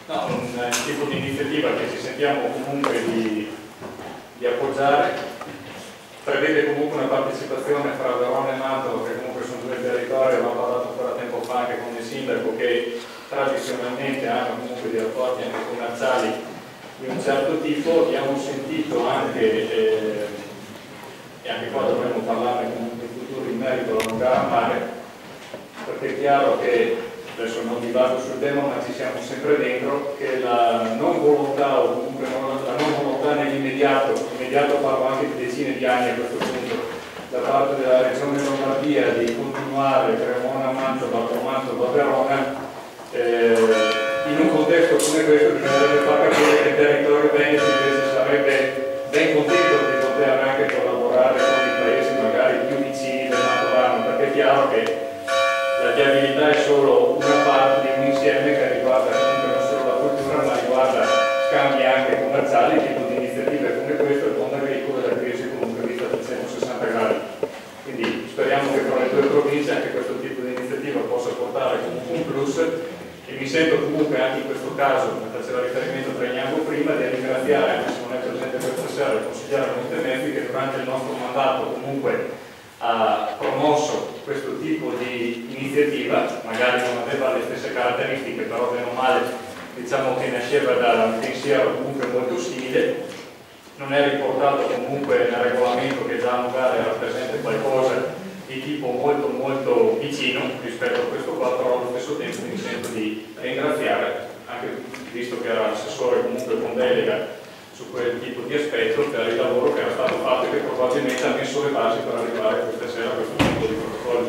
No, un tipo di iniziativa che ci sentiamo comunque di appoggiare prevede comunque una partecipazione fra Verona e Mantova, che comunque sono due territori, avevamo parlato ancora tempo fa anche con il sindaco, che tradizionalmente hanno comunque dei rapporti anche commerciali di un certo tipo. Abbiamo sentito anche, e anche qua dovremmo parlarne comunque in futuro in merito alla gara a mare, perché è chiaro che, adesso non divago sul tema, ma ci siamo sempre dentro, che la non volontà, o comunque la non volontà nell'immediato, parlo anche di decine di anni a questo punto, da parte della regione Lombardia di continuare Cremona-Mantova con Mantova-Verona, in un contesto come questo bisognerebbe far capire che il territorio veneto invece sarebbe ben contento di poter anche collaborare con i paesi magari più vicini del Mantovano, perché è chiaro che la viabilità è solo una parte di un insieme che riguarda comunque non solo la cultura, ma riguarda scambi anche commerciali, tipo di iniziative come questo, il mondo agricolo e la crisi comunque vista a 360 gradi. Quindi speriamo che fra le due province anche questo tipo di iniziativa possa portare comunque un plus, e mi sento comunque anche in questo caso, come faceva riferimento Tregnano prima, di ringraziare, anche se non è presente questa sera, il consigliere Montemezzi, che durante il nostro mandato comunque ha promosso questo tipo di iniziativa. Magari non aveva le stesse caratteristiche, però bene o male diciamo che nasceva da un pensiero comunque molto simile. Non è riportato comunque nel regolamento, che già magari rappresenta qualcosa di tipo molto molto vicino rispetto a questo qua, però allo stesso tempo mi sento di ringraziare, anche visto che era assessore comunque con delega su quel tipo di aspetto, per il lavoro che era stato fatto e che probabilmente ha messo le basi per arrivare questa sera a questo tipo di protocollo.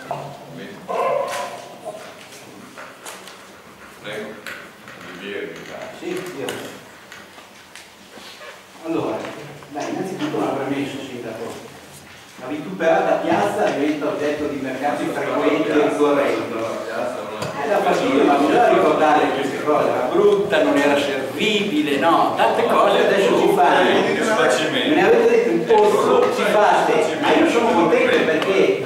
Prego. Sì, io. Allora, innanzitutto una premessa, sindaco. La vituperata piazza diventa oggetto di mercati frequenti e ricorrenti. È da fastidio, ma bisogna ricordare queste cose. Era brutta, non era servibile, no, tante cose adesso si fanno. Me ne avete detto un posto, si fate, ma io sono contento perché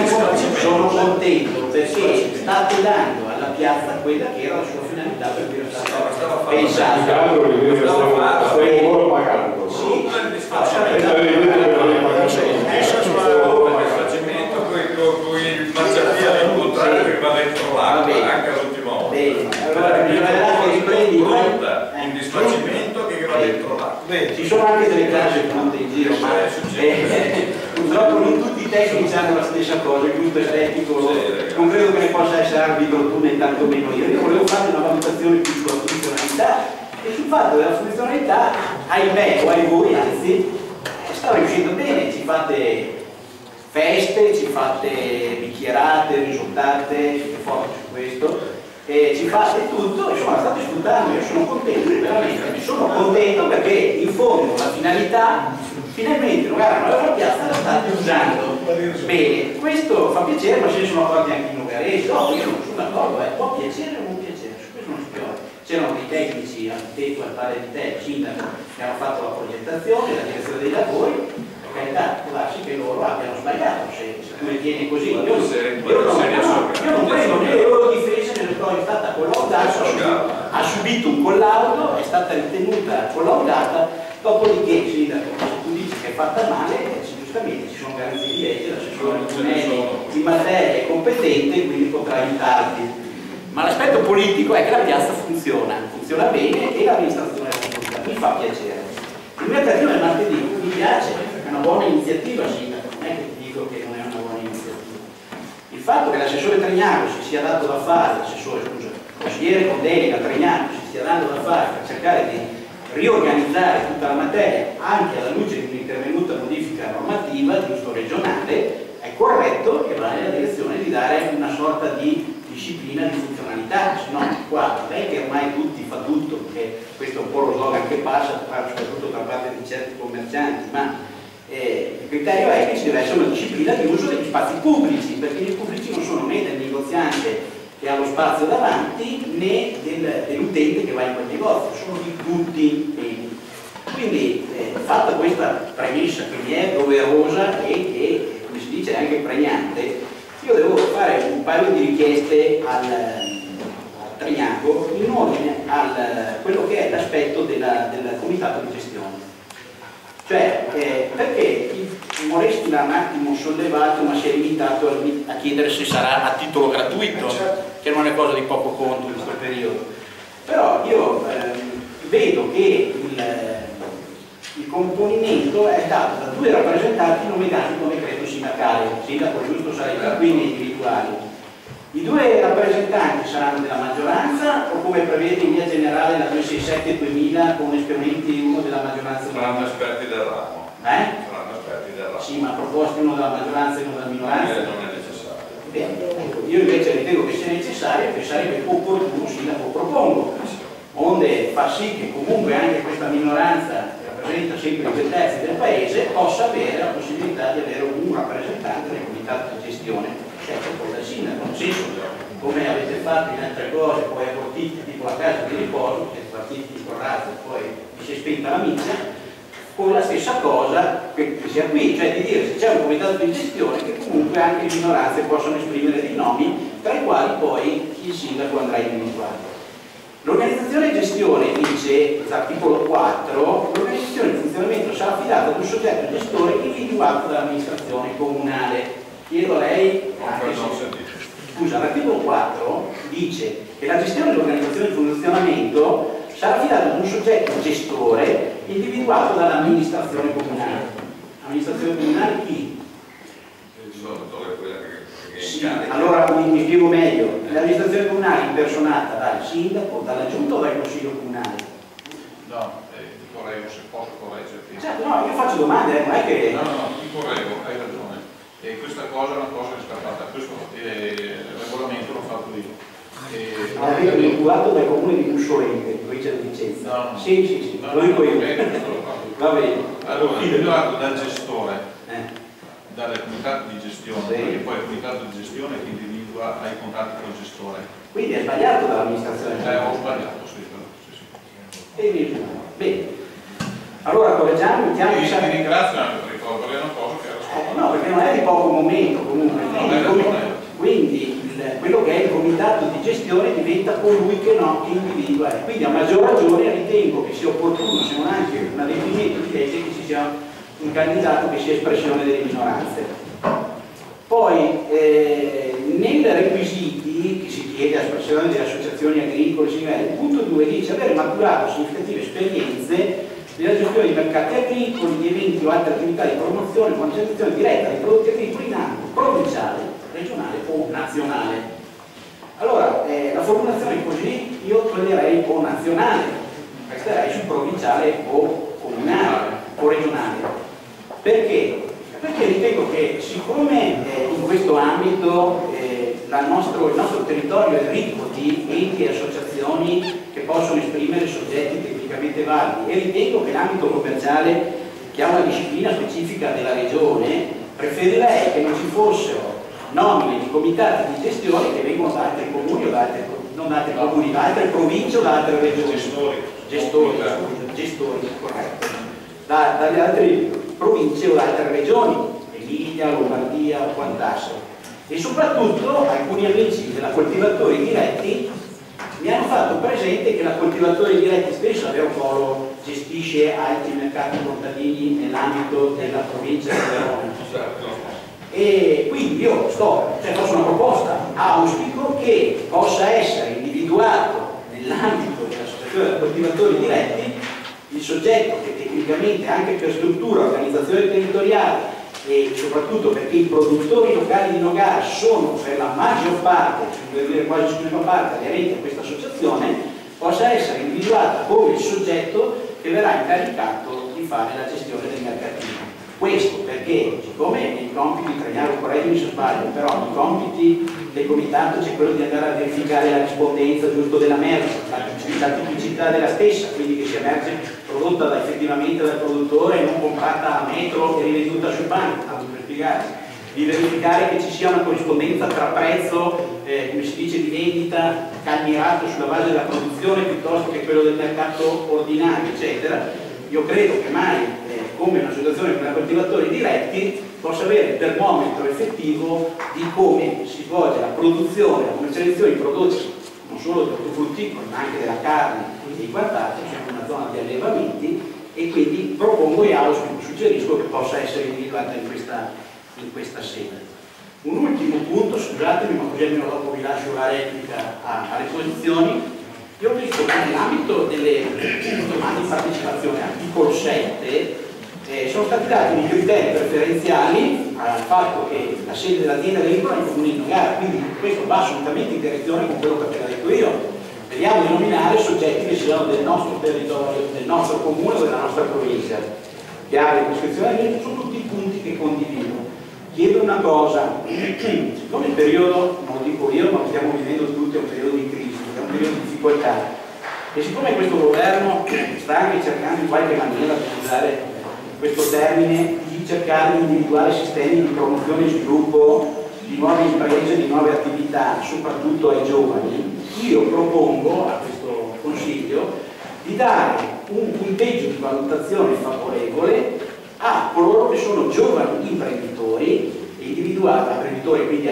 state dando alla piazza quella che era la sua finalità, per cui era stata pensata. Con il marciapiede al contrario che va dentro l'acqua anche all'ultima ora. Allora bisognerà che riprendi un disfacimento che va dentro l'acqua. Ci sono anche delle case punte in giro, ma purtroppo non tutti i tecnici hanno la stessa cosa, il punto estetico non credo che ne possa essere arbitro tu né tanto meno io. Io volevo fare una valutazione più sulla funzionalità, e sul fatto della funzionalità, ahimè o ai voi anzi, sta riuscendo bene. Ci fate feste, ci fate bicchierate, risultate, siete forti su questo, e ci fate tutto, insomma state sfruttando. Io sono contento, veramente, sono contento perché in fondo la finalità, finalmente magari la piazza la state usando bene. Questo fa piacere, ma se ne sono accorti anche i nogaresi. No, io non sono d'accordo, può piacere o non piacere, su questo non si piove. C'erano dei tecnici, architetti, al pari di te, sindaco, che hanno fatto la progettazione, la direzione dei lavori. Può darsi che loro abbiano sbagliato, se tu ne tieni così. Io non prendo né le loro difese né le cose. È stata collaudata, ha subito un collaudo, è stata ritenuta collaudata, dopodiché sindaco, se tu dici che è fatta male, giustamente ci sono garanzie di legge, l'assessore Antonelli in materia è competente, quindi potrà aiutarti. Ma l'aspetto politico è che la piazza funziona bene e l'amministrazione funziona, mi fa piacere. Il mercatino del martedì mi piace, è una buona iniziativa, sindaco, non è che ti dico che non è una buona iniziativa. Il fatto che l'assessore Tregnano si sia dato da fare, consigliere con delega Tregnano si stia dando da fare per cercare di riorganizzare tutta la materia, anche alla luce di un'intervenuta modifica normativa di uso regionale, è corretto che va nella direzione di dare una sorta di disciplina di funzionalità, se no qua non è che ormai tutti fa tutto, perché questo è un po' lo slogan che passa, soprattutto da parte di certi commercianti, ma il criterio è che ci deve essere una disciplina di uso degli spazi pubblici, perché gli pubblici non sono né del negoziante che ha lo spazio davanti né dell'utente che va in quel negozio, sono di tutti. Quindi fatta questa premessa che mi è doverosa e che, come si dice, è anche pregnante, io devo fare un paio di richieste al Trignago in ordine a quello che è l'aspetto del comitato di gestione. Cioè, perché il Moresti l'ha un attimo sollevato, ma si è limitato a chiedere se sarà a titolo gratuito, che non è cosa di poco conto in questo periodo. Però io vedo che il componimento è dato da 2 rappresentanti nominati con decreto sindacale, il sindaco giusto sarebbe quindi individuali. I 2 rappresentanti saranno della maggioranza o come prevede in via generale la 267-2000 con esponenti uno della maggioranza? Saranno esperti del ramo. Saranno esperti del ramo. Sì, ma proposti uno della maggioranza e uno della minoranza? Non è necessario. Bene, ecco, io invece ritengo che sia necessario, che sarebbe opportuno, sindaco, propongo, onde fa sì che comunque anche questa minoranza che rappresenta sempre i 2 terzi del paese possa avere la possibilità di avere un rappresentante nel comitato di gestione. Certo, poi dal sindaco, nel senso, come avete fatto in altre cose, poi abortiti tipo la casa di riposo, siete partiti di Corrazzo e poi si è spenta la miccia, con la stessa cosa che sia qui, cioè di dire se c'è un comitato di gestione che comunque anche le minoranze possono esprimere dei nomi, tra i quali poi il sindaco andrà individuato. L'organizzazione e gestione, dice l'articolo 4, l'organizzazione e il funzionamento sarà affidata ad un soggetto gestore individuato dall'amministrazione comunale. Chiedo a lei, scusa, l'articolo 4 dice che la gestione dell'organizzazione e il funzionamento sarà affidata ad un soggetto gestore individuato dall'amministrazione comunale. Amministrazione comunale chi? Sì, allora mi spiego meglio. L'amministrazione comunale è impersonata dal sindaco, dalla giunta o dal consiglio comunale? No, ti correggo se posso correggerti. Certo, no, io faccio domande, non è che... No, ti correggo, hai ragione. E questa cosa è una cosa che è scappata, questo regolamento l'ho fatto io. Avete vinculato dal comune di Bussolente, provincia di Vicenza? No. Sì, lo dico io. Va bene. Allora, individuato dal gestore, dal comitato di gestione, perché poi il comitato di gestione che individua ai contatti con il gestore. Quindi è sbagliato dall'amministrazione? Ho sbagliato, sì. Bene. Allora correggiamo, mettiamo... Ti ringrazio anche per ricordarle una cosa che era no, perché non è di poco momento comunque. Quindi quello che è il comitato di gestione diventa colui che individua. Quindi a maggior ragione ritengo che sia opportuno, se non anche un adempimento di legge, che ci sia un candidato che sia espressione delle minoranze. Poi nei requisiti che si chiede a espressione delle associazioni agricole, il punto 2 dice avere maturato significative esperienze nella gestione di mercati agricoli, di eventi o altre attività di promozione, concentrazione diretta dei prodotti agricoli in ambito provinciale, regionale o nazionale. Allora, la formulazione così io toglierei o nazionale, resterei su provinciale o comunale o regionale. Perché? Perché ritengo che siccome in questo ambito il nostro territorio è ricco di enti e associazioni che possono esprimere soggetti tecnicamente validi e ritengo che l'ambito commerciale, che ha una disciplina specifica della regione, preferirei che non ci fossero nomine di comitati di gestione che vengono da altri comuni o da altre, non da altri comuni, da altre province o da altre regioni. Gestori, corretto. Dalle altre province o da altre regioni, Emilia, Lombardia o quant'altro. E soprattutto alcuni amici della coltivatori diretti mi hanno fatto presente che la coltivatori diretti spesso a un polo gestisce altri mercati contadini nell'ambito della provincia di Verona. E quindi io faccio una proposta, auspico che possa essere individuato nell'ambito dell'associazione dei coltivatori diretti il soggetto che tecnicamente anche per struttura, organizzazione territoriale e soprattutto perché i produttori locali di Nogara sono per la maggior parte, per dire quasi esclusiva parte, aderenti a questa associazione, possa essere individuata come il soggetto che verrà incaricato di fare la gestione del mercatino. Questo perché, siccome nei compiti, Traiano correggimi se sbaglio, però nei compiti del comitato c'è quello di andare a verificare la rispondenza giusto della merce, la tipicità della stessa, quindi che sia merce prodotta effettivamente dal produttore e non comprata a metro e rivenduta sul banco, tanto per spiegarsi, di verificare che ci sia una corrispondenza tra prezzo, come si dice, di vendita calmierato sulla base della produzione piuttosto che quello del mercato ordinario, eccetera. Io credo che mai come un'associazione con coltivatori diretti possa avere il termometro effettivo di come si svolge la produzione, la commercializzazione di prodotti non solo di ortofrutticoli ma anche della carne e di quant'altro, siamo una zona di allevamenti e quindi propongo e suggerisco che possa essere individuata in questa sede. Un ultimo punto, scusatemi, ma così almeno dopo vi lascio la replica alle posizioni. Io ho visto che nell'ambito delle domande di partecipazione, articolo 7, sono stati dati dei criteri preferenziali al fatto che la sede dell'azienda agricola è in comune di gara, quindi questo va assolutamente in direzione con quello che ho appena detto io. Vediamo di nominare soggetti che siano del nostro territorio, del nostro comune o della nostra provincia, che abbiano iscrizione su tutti i punti che condivido. Chiedo una cosa, siccome il periodo, non lo dico io, ma lo stiamo vivendo tutti, è un periodo di crisi, è un periodo di difficoltà, e siccome questo governo sta anche cercando in qualche maniera di usare questo termine, di cercare di individuare sistemi di promozione e sviluppo di nuove imprese, di nuove attività, soprattutto ai giovani, io propongo a questo Consiglio di dare un punteggio di valutazione favorevole a coloro che sono giovani imprenditori, imprenditori quindi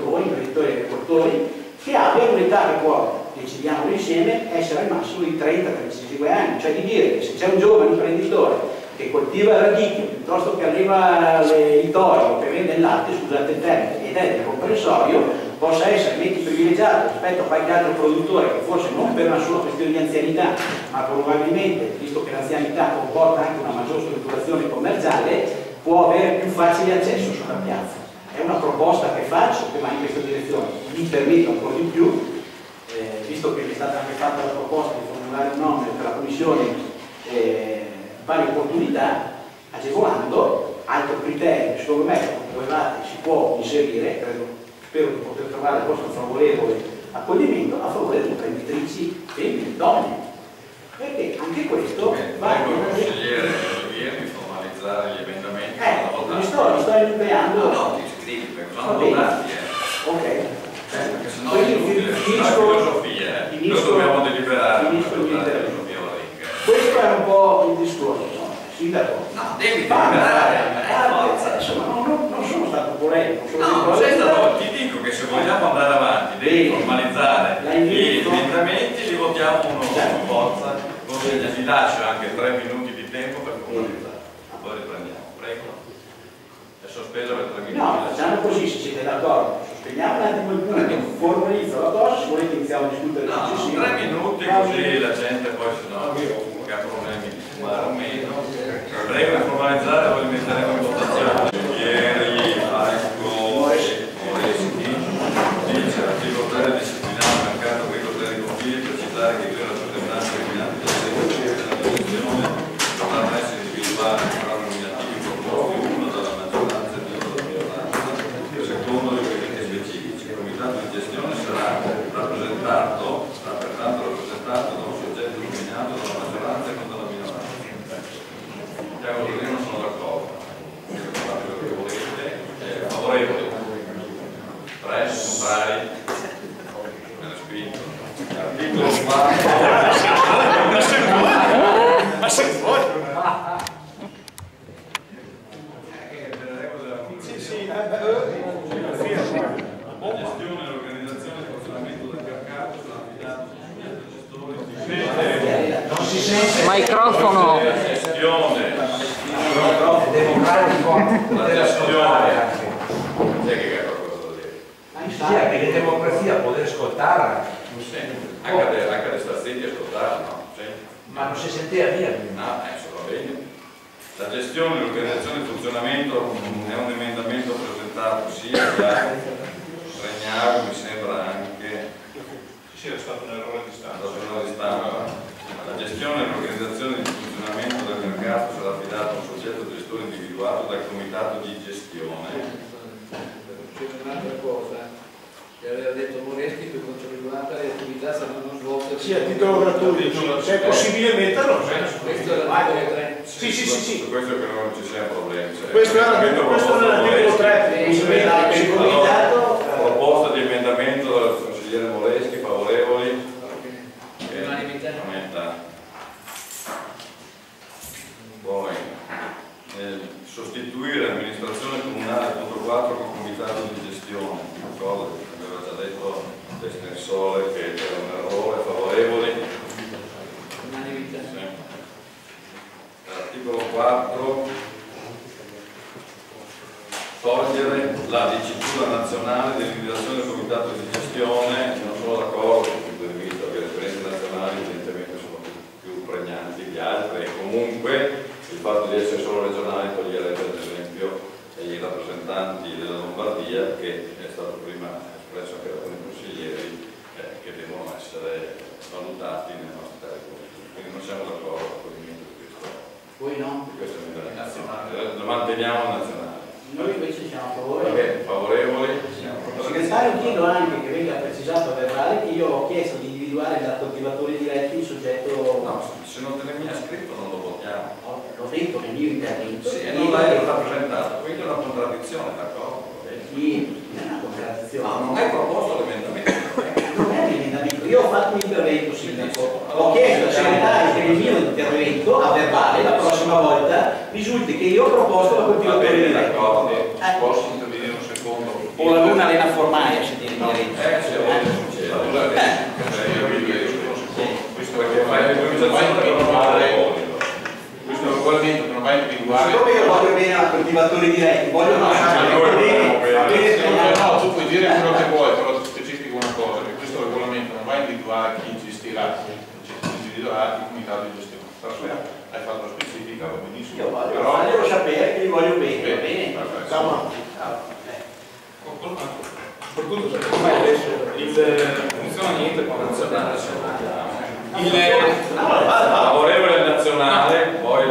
agricoltori, che abbiano un'età che può, decidiamo insieme, essere al massimo di 30-35 anni, cioè di dire che se c'è un giovane imprenditore che coltiva il radicchio piuttosto che alleva il torio, che vende il latte, scusate il termine, ed è del comprensorio, possa essere privilegiato rispetto a qualche altro produttore che forse non per una sola questione di anzianità, ma probabilmente, visto che l'anzianità comporta anche una maggiore strutturazione commerciale, può avere più facile accesso sulla piazza. È una proposta che faccio, che va in questa direzione. Mi permetto ancora di più, visto che mi è stata anche fatta la proposta di formulare un nome per la commissione pari opportunità, agevolando altro criterio che secondo me si può inserire, spero di poter trovare il vostro favorevole accoglimento a favore delle imprenditrici femmine, donne, perché anche questo va in consigliere di formalizzare gli emendamenti mi sto impegnando. No, ti scrivi perché sono votati ok, perché sennò è inutile, filosofia, noi dobbiamo deliberare questo è un po' il discorso, sindaco. No, devi deliberare, insomma, non sono stato polemico. No, ti dico che se vogliamo andare avanti devi formalizzare gli emendamenti, li votiamo uno con forza, ti lascio anche 3 minuti di tempo per formalizzare, poi riprendiamo, prego. È sospeso per 3 minuti. No, facciamo così, se siete d'accordo, sosteniamo un attimo il punto, formalizzo la cosa, se volete iniziamo a discutere il successivo. 3 minuti così la gente poi se no che ha problemi di fumare o meno. Prego di formalizzare, poi li metteremo in votazione. Ieri, Falco e Moreschi dice l'articolo 3 disciplinare il mercato agricolo territoriale per citare che crea la rappresentanza criminale del settore della gestione dovranno essere individuati tra nominativi proposti uno dalla maggioranza e uno dalla minoranza secondo i requisiti specifici. Il comitato di gestione sarà rappresentato da un soggetto nominato dalla maggioranza e non dalla minoranza. Io non sono d'accordo. Fate quello che volete. Favorevoli? 3, contrari? Me ne spinto. Articolo 4. Ma se vuoi! La gestione, l'organizzazione e il funzionamento del mercato sarà affidato al gestore. Non si sente. Microfono. La gestione. Democratico. La gestione. C'è che è qualcosa da dire? Sì, anche la democrazia poter ascoltare. Anche le stazioni ascoltare, no? Sì. Ma non si sentiva dire. No, va bene. La gestione, l'organizzazione e il funzionamento è un emendamento presentato sia da Regnago, mi sembra anche. Sì, è stato un errore di stampa. La gestione e l'organizzazione di funzionamento del mercato sarà affidata a un soggetto gestore individuato dal comitato di gestione. C'è un'altra cosa che aveva detto Moreschi per quanto riguarda le attività saranno svolte Sì, a titolo gratuito, se è possibile metterlo. questo è l'articolo 3. Sì. Su questo che non ci siano problemi. Questo è l'articolo 3. Proposta di emendamento dal consigliere Moreschi, favorevoli? Unanimità. Poi sostituire l'amministrazione comunale punto 4 con comitato di gestione, cosa che aveva già detto l'estensore che era un errore. fatto di essere solo regionali toglierebbe ad esempio i rappresentanti della Lombardia, che è stato prima espresso anche da alcuni consiglieri, che devono essere valutati nelle nostre territori. Quindi non siamo d'accordo con l'accoglimento di questo. Voi no? Di questo emendamento nazionale. Lo manteniamo nazionale. Noi invece siamo a favore. Vabbè, favorevoli? Segretario, chiedo anche che venga precisato a verbale che io ho chiesto di individuare da coltivatori diretti il soggetto. No, se non te ne mi ha scritto non lo votiamo. L'ho detto nel mio intervento. Sì, e non l'hai rappresentato, quindi è una contraddizione, d'accordo? Sì, non è una contraddizione. No, non hai proposto l'emendamento. Non è l'emendamento, io ho fatto un intervento, sindaco. Ho chiesto al segretario che nel mio intervento a verbale la prossima volta risulti che io ho proposto la coltivatori diretti. Posso intervenire un secondo? O la luna Elena Formaia se tiene diritto. Se vuole succede. Questo perché fai l'autorizzazione per non fare questo regolamento che non va a individuare. Siccome io voglio bene a coltivatori diretti, voglio non no, tu puoi dire quello che vuoi, però ti specifico una cosa, che questo regolamento non va a individuare chi gestirà, individuerà il comitato di gestione. Hai fatto la specifica, va benissimo. Io voglio farglielo sapere che gli voglio bene, va bene? Soprattutto secondo me adesso funziona niente con la nazionale. Favorevole al nazionale, poi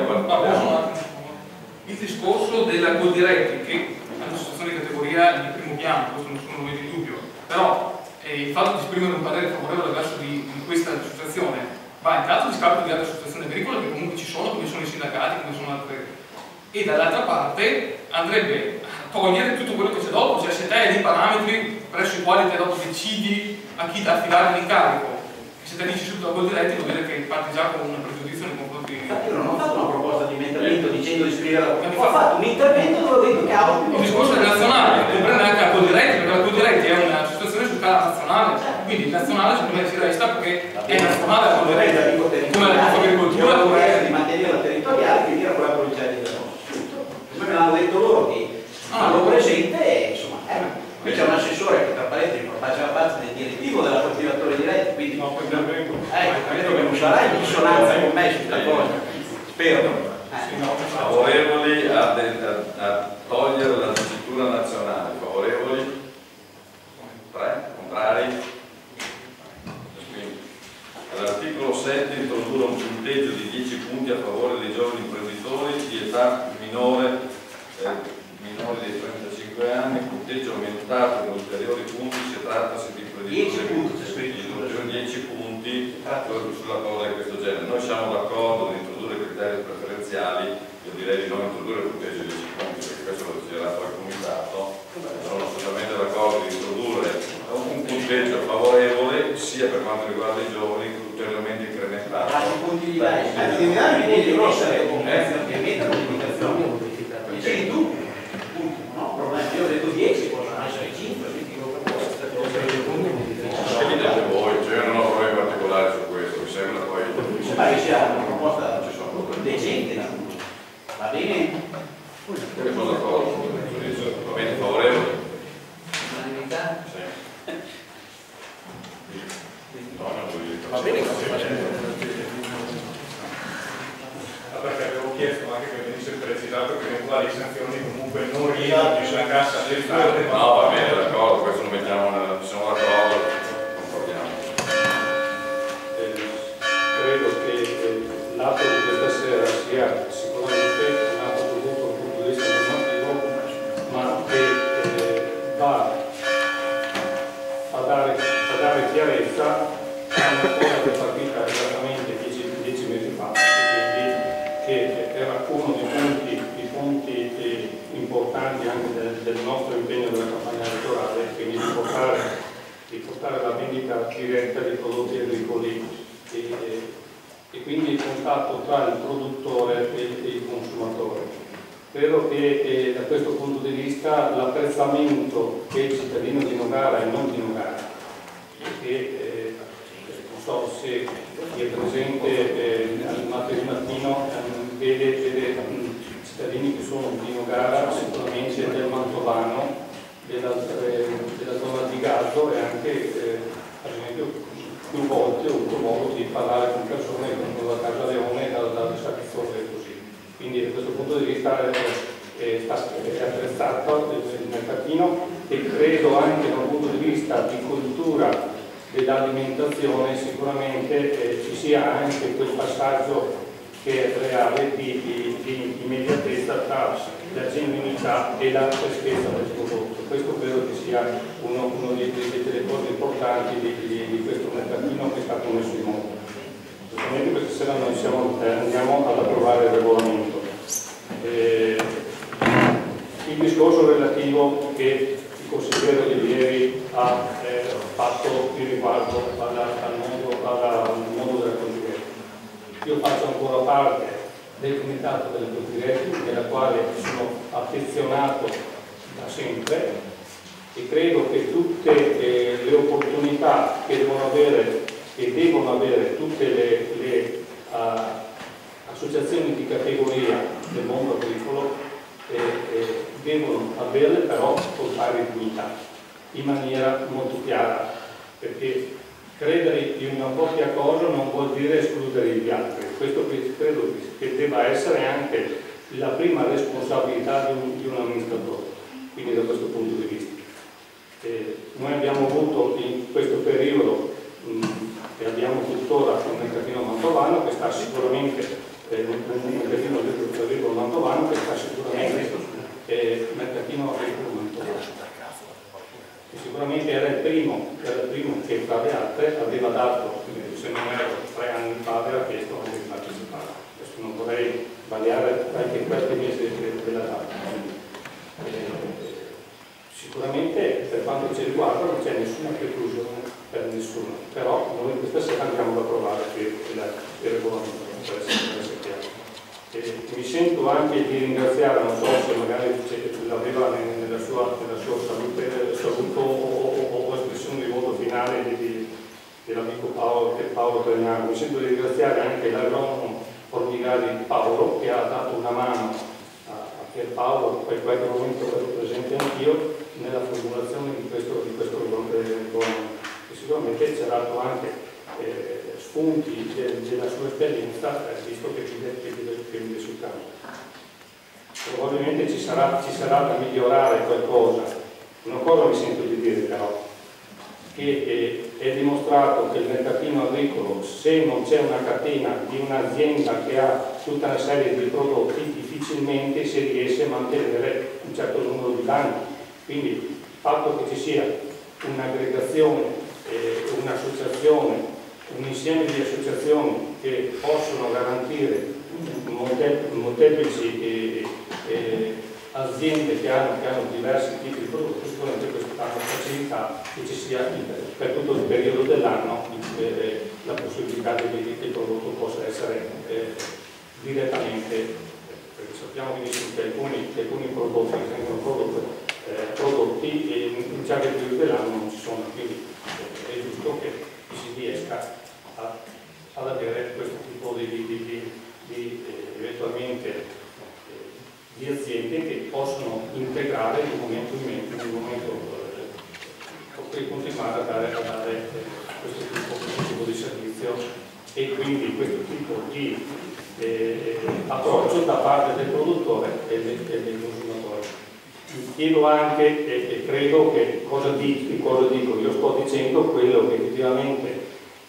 il discorso della Coldiretti, che è un'associazione di categoria di primo piano, questo non sono momenti di dubbio, però il fatto di esprimere un parere favorevole verso di questa associazione va intanto a discapito di altre associazioni agricole che comunque ci sono, come sono i sindacati, come sono altre, e dall'altra parte andrebbe a togliere tutto quello che c'è dopo, cioè se te hai dei parametri presso i quali te dopo decidi a chi da affidare l'incarico, se te dici subito a Coldiretti vuol dire che parti già con una pregiudizio nei confronti di... Io non ho fatto una proposta di emendamento dicendo di scrivere la... Ho fatto un intervento dove ho detto che ha il discorso è nazionale, comprende anche la Coldiretti, perché la Coldiretti è un'associazione su scala nazionale, quindi il nazionale secondo me si resta perché è nazionale la Coldiretti, come la agricoltura, di mantenere la territoriale, quindi era quella provinciale di Verona. Come me l'hanno detto loro che hanno presente e insomma, qui c'è un assessore che tra parentesi faceva parte del direttivo della coltivatore diretti, quindi credo che non sarà in dissonanza con me su questa cosa, spero. favorevoli a togliere la dicitura nazionale, favorevoli? 3, contrari? All'articolo 7 introdurre un punteggio di 10 punti a favore dei giovani imprenditori di età minore di 35 anni, punteggio aumentato con ulteriori punti se trattasi di imprenditori di 10 punti sulla cosa di questo genere. Noi siamo d'accordo di introdurre criteri preferenziali, io direi di non introdurre il punteggio di 10 punti perché questo lo deciderà poi il comitato. Sono assolutamente d'accordo di introdurre un punteggio favorevole sia per quanto riguarda i giovani che ulteriormente incrementato. Punti di no, problema, io ho detto 10, possono essere 5, quindi Vedete voi, cioè io non ho problemi particolari su questo, mi sembra poi. mi sembra che sia una proposta decente, va bene? Che sono d'accordo, va bene, favorevole? Unanimità? Sì. Va bene, Perché avevo chiesto anche che venisse precisato che eventuali sanzioni comunque non rientrano sulla cassa del Stato. No, va bene, d'accordo, questo lo mettiamo, siamo d'accordo, concordiamo. Credo che l'atto di questa sera sia sicuramente un atto dovuto dal punto di vista normativo, ma che va a dare chiarezza a una cosa che è partita esattamente 10 mesi fa, che era uno dei punti importanti anche del nostro impegno della campagna elettorale, quindi di portare la vendita diretta dei prodotti agricoli e quindi il contatto tra il produttore e il consumatore. Credo che da questo punto di vista l'apprezzamento che il cittadino di Nogara e non di Nogara, che non so se chi è presente al mattino vede cittadini che sono di Nogara, sicuramente del Mantovano, della zona di Gazzo e anche ad esempio più volte ho avuto modo di parlare con persone che vengono da Casa Leone e dal Sacchizzone e così. Quindi punto di vista è attrezzato il mercatino, e credo anche da un punto di vista di cultura dell'alimentazione sicuramente ci sia anche quel passaggio che è reale di immediatezza tra la genuinità e la freschezza del prodotto. Questo credo che sia una delle cose importanti di questo mercatino che è stato messo in moto. Ovviamente questa sera noi andiamo ad approvare il regolamento. Il discorso relativo che il consigliere Olivieri ha fatto in riguardo al mondo della Coldiretti. Io faccio ancora parte del comitato della Coldiretti, nella quale sono affezionato da sempre, e credo che tutte le opportunità che devono avere tutte le associazioni di categoria del mondo agricolo devono averle però con pari dignità, in maniera molto chiara, perché credere in una propria cosa non vuol dire escludere gli altri. Questo credo che debba essere anche la prima responsabilità di un amministratore, quindi da questo punto di vista. Noi abbiamo avuto in questo periodo e abbiamo tuttora un mercatino mantovano che sta sicuramente mantovano che sta sicuramente mercatino agricolo mantovano, che sicuramente era il primo che tra le altre aveva dato, se non erro 3 anni fa, aveva chiesto anche di partecipare. Adesso non vorrei sbagliare anche qualche mese della data. Sicuramente per quanto ci riguarda non c'è nessuna preclusione per nessuno, però noi questa sera andiamo ad approvare il regolamento per essere chiaro. Mi sento anche di ringraziare, non so se magari l'aveva nella sua saluto o espressione di voto finale dell'amico Paolo Tregnano, mi sento di ringraziare anche l'agronomo Formigari Paolo, che ha dato una mano a Pierpaolo, per qualche momento ero presente anch'io, nella formulazione di questo regolamento, che sicuramente ci ha dato anche spunti della sua esperienza, visto che vive sul campo. Probabilmente ci sarà da migliorare qualcosa. Una cosa mi sento di dire però, che è dimostrato che il mercatino agricolo, se non c'è una catena di un'azienda che ha tutta una serie di prodotti, difficilmente si riesce a mantenere un certo numero di danni. Quindi il fatto che ci sia un'aggregazione, un'associazione, un insieme di associazioni che possono garantire molteplici aziende che hanno diversi tipi di prodotti, sicuramente questo dà la facilità che ci sia per tutto il periodo dell'anno la possibilità che il prodotto possa essere direttamente, perché sappiamo benissimo che alcuni prodotti che vengono prodotti in certi periodi dell'anno non ci sono, quindi è giusto che si riesca ad avere questo tipo eventualmente di aziende che possono integrare di momento in momento per continuare a dare questo tipo di servizio, e quindi questo tipo di approccio da parte del produttore e del consumatore. Chiedo anche, e credo che cosa dico, io sto dicendo quello che effettivamente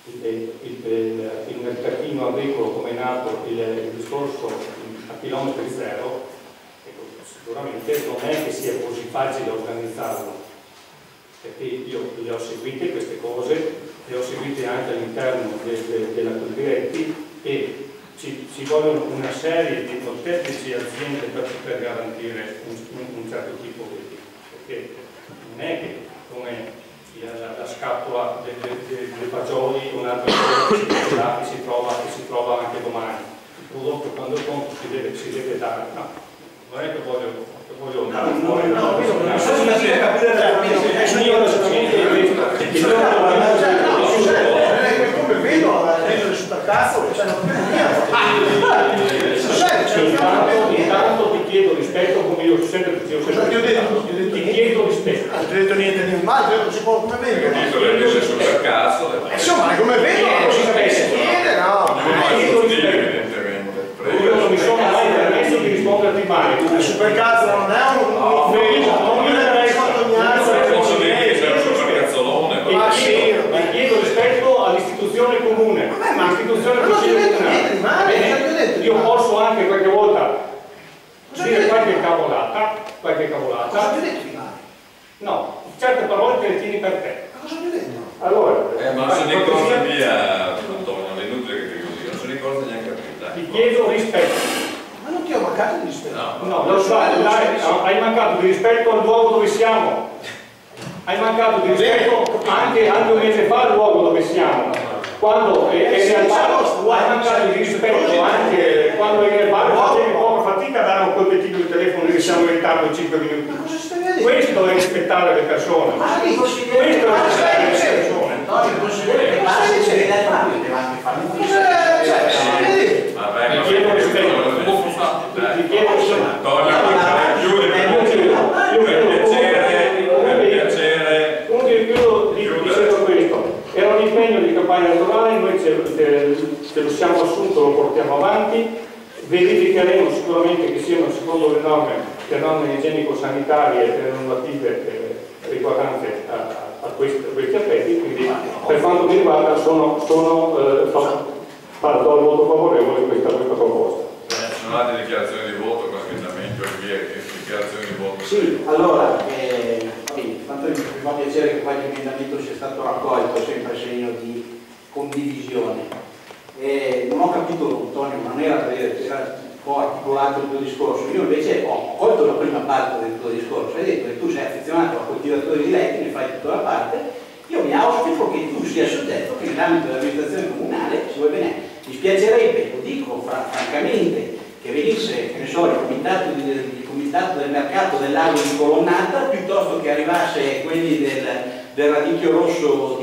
il mercatino agricolo, come è nato il discorso a chilometri zero, sicuramente non è che sia così facile organizzarlo, perché io le ho seguite queste cose, le ho seguite anche all'interno della Coldiretti, e ci vogliono una serie di molteplici aziende per garantire un certo tipo di, perché non è che come la scatola dei fagioli un'altra cosa che si trova anche domani. Il prodotto quando è pronto si deve dare, no, non è che voglio andare fuori non so se si capire come vedo la legge sul cazzo che c'hanno intanto ti chiedo rispetto, come io sempre ti chiedo rispetto. Non ti ho detto niente di male, non si può come vedo. sul cazzo. Insomma, come vedo non si chiede, no. Io non mi sono mai permesso di rispondere istituzione Ma non ti ho consiglio detto niente di male, Bene, non ti ho detto di io male. posso anche qualche volta Cosa dire ti ho detto? qualche cavolata, Cosa ti ho detto di male? no, certe parole te le tieni per te. Ma cosa ti ho detto? Allora, Ma sono le cose cortesia, mia, Antonio, è inutile che ti così, non sono le cose neanche a te. ti chiedo rispetto. Ma non ti ho mancato di rispetto. No, No, hai mancato di rispetto al luogo dove siamo. Hai mancato di rispetto anche un mese fa al luogo dove siamo. Quando eri al bar, hai mancato di rispetto anche quando eri al bar, facevi poca fatica a dare un colpettino di telefono e siamo in ritardo in 5 minuti. Ma cosa stai vedendo? Questo è rispettare le persone. Ma il Questo è rispettare le persone. No, il consigliere che passa e c'è dai fatti deve anche fare un Vabbè, Ti ma chiedo rispetto. Un po' forzato. Ti chiedo rispetto. Antonio, chiudi per piacere. Comunque dicendo questo, era un impegno di campagna elettorale, noi ce lo siamo assunto, lo portiamo avanti, verificheremo sicuramente che siano secondo le norme igienico-sanitarie e le normative riguardanti a questi aspetti, quindi per quanto mi riguarda do il voto favorevole a questa proposta. Sono altre dichiarazioni di voto, qualche emendamento e via, dichiarazioni di voto. Sì, allora, tanto mi fa piacere che qualche emendamento sia stato raccolto, sempre segno di condivisione. Non ho capito, Antonio, non era un po' articolato il tuo discorso. Io invece ho colto la prima parte del tuo discorso, hai detto che tu sei affezionato a coltivatori di letti, ne fai tutta la parte. Io mi auspico che tu sia soggetto che nell'ambito dell'amministrazione comunale, se vuoi bene, mi spiacerebbe, lo dico francamente, che venisse, che ne so, il comitato del mercato del lago di Colonnata, piuttosto che arrivasse quelli del radicchio rosso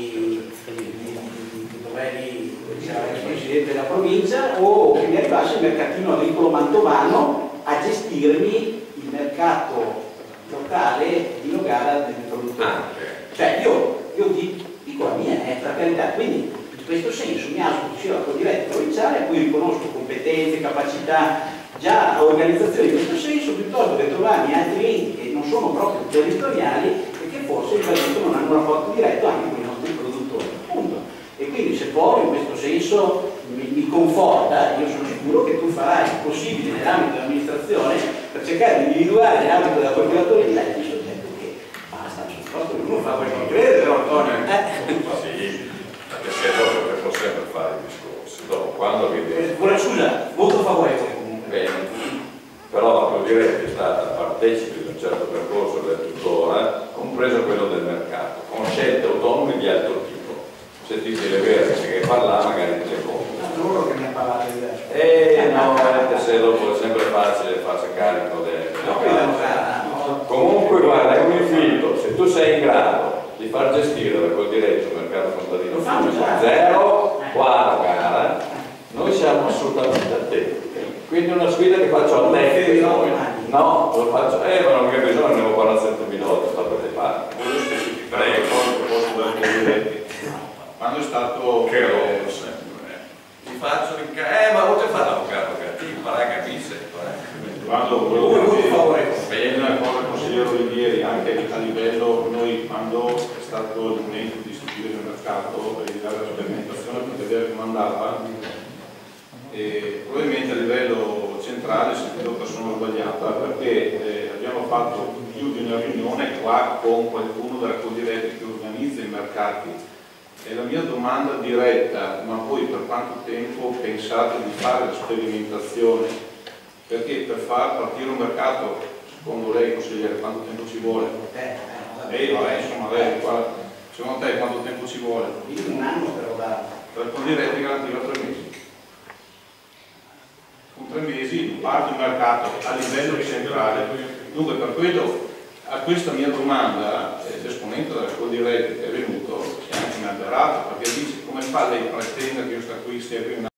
dov'è lì, il presidente della provincia, o che mi arrivasse il mercatino agricolo mantovano a gestirmi il mercato locale di Nogara del produttore. Cioè io dico la mia, per carità, quindi in questo senso mi auspico sia la Coldiretti provinciale, a cui riconosco competenze, capacità, già organizzazioni in questo senso, piuttosto che trovarmi altri enti che non sono proprio territoriali e che forse non hanno un rapporto diretto anche con i nostri produttori. Punto. E quindi se poi in questo senso mi conforta, io sono sicuro che tu farai il possibile nell'ambito dell'amministrazione per cercare di individuare nell'ambito della coltivatori di letti soggetto che basta, uno fa quel che crede, però Antonio. Sì, perché dopo posso sempre fare i discorsi. Dopo, quando vedi... Scusa, voto favorevole comunque. Bene, però la Coldiretti è stata partecipe di un certo percorso del tuttora, compreso quello del mercato, con scelte autonome di altro tipo. Se ti le vere che parla, magari ti le compri. Non loro che mi ha parlato di adesso. No, anche se dopo è sempre facile farsi carico No. Comunque guarda, è un invito, se tu sei in grado di far gestire la Coldiretti un mercato contadino Lo fanno già. zero, qua a gara, noi siamo assolutamente attenti. Quindi è una sfida che faccio a te. No, lo faccio, ma non c'è bisogno, ne ho parlato 100.000 volte, sta per le parti. Voglio specificare una cosa che posso dare Coldiretti. Quando è stato Ti faccio ma ho già fatto l'avvocato cattivo, ma capisce. quando una cosa consigliere Olivieri, anche a livello, noi quando è stato il momento di istituire il mercato e di dare la sperimentazione per vedere come andava, e probabilmente a livello centrale si è persona sbagliata, perché abbiamo fatto più di una riunione qua con qualcuno della Coldiretti che organizza i mercati. E la mia domanda diretta, ma poi per quanto tempo pensate di fare la sperimentazione? Perché per far partire un mercato, secondo lei consigliere, quanto tempo ci vuole? Vabbè, insomma, lei, secondo te quanto tempo ci vuole? Un anno spero da. Per Coldiretti garantiva 3 mesi. Con 3 mesi parte un mercato a livello centrale. Dunque per quello, a questa mia domanda, l'esponente della Coldiretti che è venuto, si è anche inalberato, perché dice come fa lei pretende che io sta qui stia qui